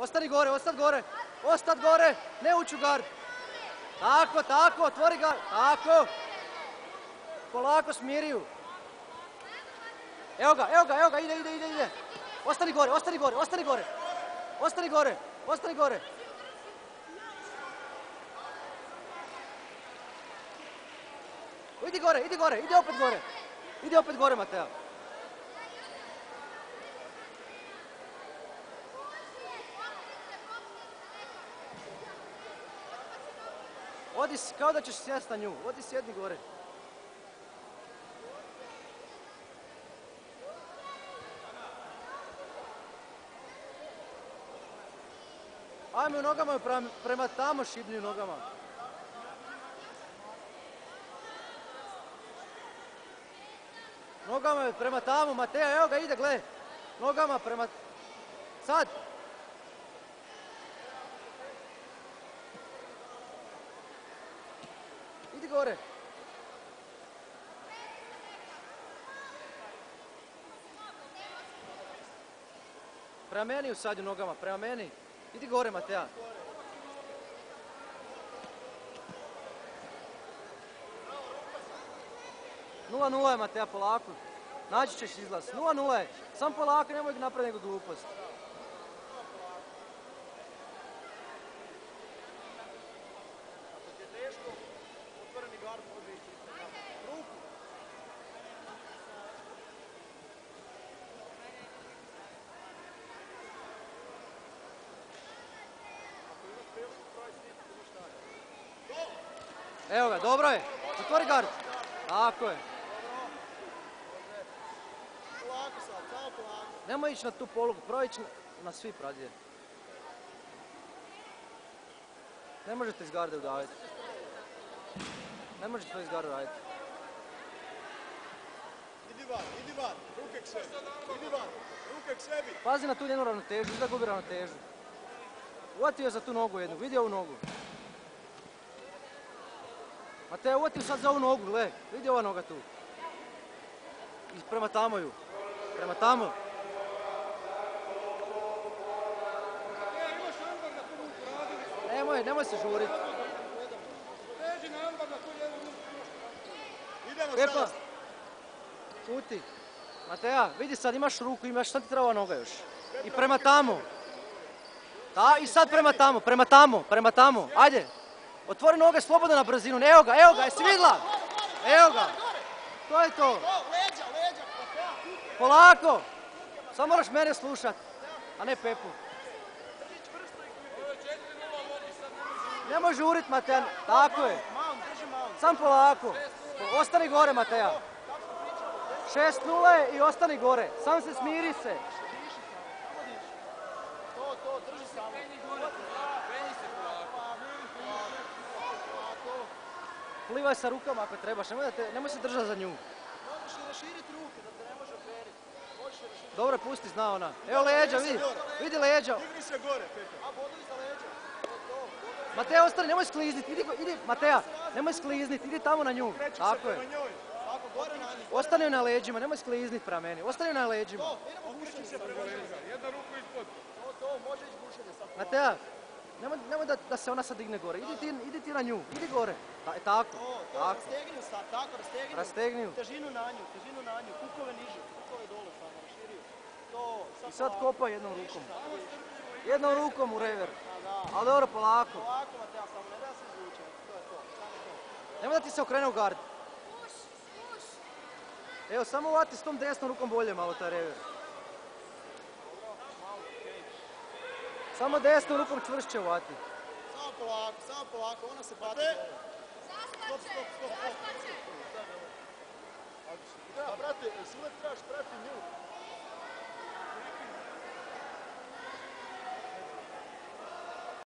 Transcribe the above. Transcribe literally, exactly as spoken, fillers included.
Ostani gore, ostani gore. Ostani gore, ne ući u gard. Tako, tako, otvori gard. Tako. Polako smiriju. Evo ga, evo ga, evo ga, ide, ide, ide, ide. Ostani gore, ostani gore, ostani gore. Ostani gore, ostani gore. Idi gore, idi gore, idi opet gore. Idi opet gore, Mateo. Odi, kao da ćeš sjest na nju. Odi, sjedni gore. Ajme u nogama prema, prema tamo šibni u nogama. Nogama prema tamo, Mateo, evo ga ide, gle. Nogama prema... Sad. Idi gore. Prema meni usadi u nogama, prema meni. Idi gore, Mateja. nula nula je, Mateja, polako. Naći ćeš izlaz. nula nula je. Sam polako, nemoj napraviti neku glupost. Evo ga, dobro je. Zatvori gard. Tako je. Nemoj ići na tu polugu, proići na svi pradije. Ne možete iz garde udaviti. Ne možete to iz garde udaviti. Idi van, idi van, ruke k sebi, idi van, ruke k sebi. Pazi na tu njenu ravnotežu, izda gubi ravnotežu. Uvatio je za tu nogu jednu, vidi ovu nogu. Mateo, uvatio sad za ovu nogu, gle, vidi ova noga tu. I prema tamo ju, prema tamo. Nemoj, nemoj se žurit. Pepa, šuti. Mateja, vidi sad, imaš ruku, imaš, sad ti treba ova noga još. I prema tamo. Da, i sad prema tamo, prema tamo, prema tamo, ajde. Otvori noge slobodno na brzinu, evo ga, evo ga, jesi vidjela? Evo ga, to je to. Polako, samo moraš mene slušat, a ne Pepu. Nemoj žurit, Mateja, tako je. Sam polako, ostani gore, Mateja. šest nula je i ostani gore, sam se smiri se. Plivaj sa rukama ako trebaš, nemoj, da te, nemoj se držati za nju. Možeš i raširiti ruke da te ne može operiti. Dobro, pusti, zna ona. Evo leđa, vidi, vidi leđa. Digni se gore, Pepe. A bodovi za leđa. Mateja, ostani, nemoj sklizniti, idi, idi, Mateja, nemoj sklizniti, idi tamo na nju. Tako je. Tako, gore na njih. Ostani na leđima, nemoj sklizniti prema meni, ostani na leđima. Opušti se prema leđa. Jedna ruku ispod. To, to, može izbušenje sad. Mateja, nemoj, nemoj da, da se ona sad digne gore, idi ti, idi ti na nju, idi gore. Ta, e, tako, To, to, tako. rastegni ju sad, tako, rastegni ju. Rastegni ju. Težinu na nju, težinu na nju, kukove niže, kukove dole samo, raširi ju. To, sad I sad polako. kopaj jednom rukom. Jednom rukom u rever. Da, da. Ali dobro, polako. Polako, Mateja, samo ne da se izvuče. To je to, samo to. Nemoj da ti se okrene u gard. Evo, samo uvati s tom desnom rukom bolje malo taj rever. Samo desnom rukom čvršće uvati. Samo polako, samo polako, ona se bati. Stop, stop, stop, stop. Da, brate, si uvijek trebaš prati nju.